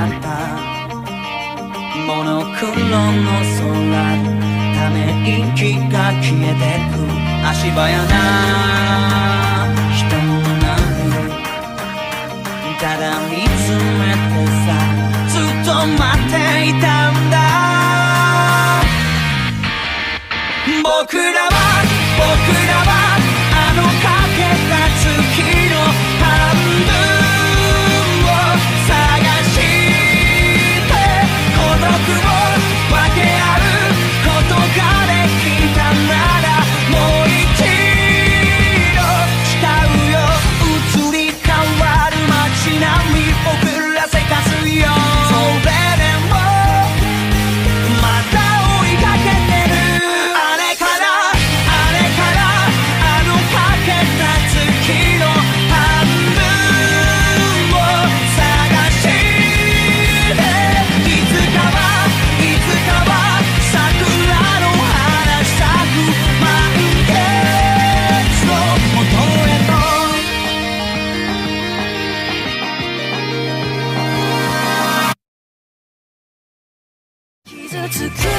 ったモノクロの空、ため息が消えてく足早な人の波、ただ見つめてさずっと待っていたんだ。僕らはあのかけた月の半分を探して孤独を分け合うことができたならもう一度誓うよ。移り変わる街並み遅らせかすよ。それでもまた追いかけてる。あれからあのかけた月の半分を探していつかは桜の花咲く満月の元へと傷つく